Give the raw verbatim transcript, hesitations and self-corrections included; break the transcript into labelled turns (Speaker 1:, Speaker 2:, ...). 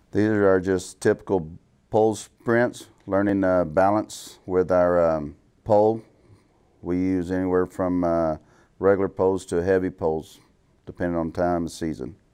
Speaker 1: These are just typical pole sprints, learning uh, balance with our um, pole. We use anywhere from uh, regular poles to heavy poles, depending on time of season.